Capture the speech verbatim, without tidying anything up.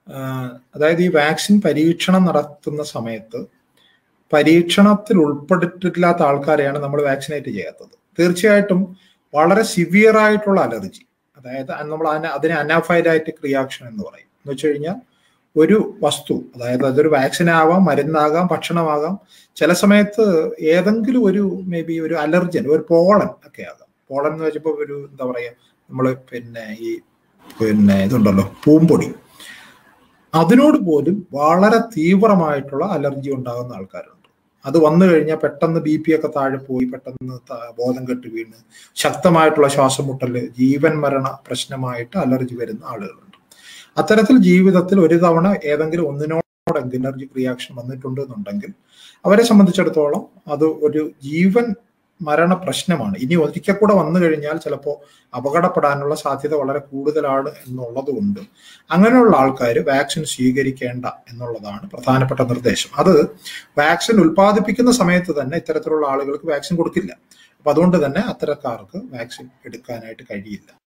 അതായത് ഈ വാക്സിൻ പരീക്ഷണം നടത്തുന്ന സമയത്ത് പരീക്ഷണത്തിൽ ഉൾപ്പെട്ടിട്ടില്ലാത്ത ആൾക്കാരെയാണ് നമ്മൾ വാക്സിനേറ്റ് ചെയ്യാത്തത്. തീർച്ചയായിട്ടും വളരെ സിവിയർ ആയിട്ടുള്ള അലർജി, അതായത് നമ്മൾ അതിനെ അതിനെ അനാഫൈലാറ്റിക് റിയാക്ഷൻ എന്ന് പറയും. എന്ന് വെച്ച് കഴിഞ്ഞാൽ ഒരു വസ്തു, അതായത് അതൊരു വാക്സിൻ ആവാം, മരുന്നാകാം, ഭക്ഷണമാകാം, ചില സമയത്ത് ഏതെങ്കിലും ഒരു മേ ബി ഒരു അലർജൻ, ഒരു പോളൻ ഒക്കെ ആകാം. പോളൻ എന്ന് വെച്ചപ്പോൾ ഒരു എന്താ പറയുക, നമ്മൾ പിന്നെ ഈ പിന്നെ ഇതുണ്ടല്ലോ പൂമ്പൊടി, അതിനോട് പോലും വളരെ തീവ്രമായിട്ടുള്ള അലർജി ഉണ്ടാകുന്ന ആൾക്കാരുണ്ട്. അത് വന്നു കഴിഞ്ഞാൽ പെട്ടെന്ന് ബി പി ഒക്കെ താഴെ പോയി, പെട്ടെന്ന് ബോധം കെട്ട് വീണ് ശക്തമായിട്ടുള്ള ശ്വാസം മുട്ടല്, ജീവൻ മരണ പ്രശ്നമായിട്ട് അലർജി വരുന്ന ആളുകളുണ്ട്. അത്തരത്തിൽ ജീവിതത്തിൽ ഒരു തവണ ഏതെങ്കിലും ഒന്നിനോടെങ്കിലും അലർജിക് റിയാക്ഷൻ വന്നിട്ടുണ്ട് എന്നുണ്ടെങ്കിൽ അവരെ സംബന്ധിച്ചിടത്തോളം അത് ഒരു ജീവൻ മരണ പ്രശ്നമാണ്. ഇനി ഒരിക്കൽ കൂടെ വന്നു കഴിഞ്ഞാൽ ചിലപ്പോൾ അപകടപ്പെടാനുള്ള സാധ്യത വളരെ കൂടുതലാണ് എന്നുള്ളത് കൊണ്ട് അങ്ങനെയുള്ള ആൾക്കാർ വാക്സിൻ സ്വീകരിക്കേണ്ട എന്നുള്ളതാണ് പ്രധാനപ്പെട്ട നിർദ്ദേശം. അത് വാക്സിൻ ഉൽപ്പാദിപ്പിക്കുന്ന സമയത്ത് തന്നെ ഇത്തരത്തിലുള്ള ആളുകൾക്ക് വാക്സിൻ കൊടുക്കില്ല. അപ്പൊ അതുകൊണ്ട് തന്നെ അത്തരക്കാർക്ക് വാക്സിൻ എടുക്കാനായിട്ട് കഴിയില്ല.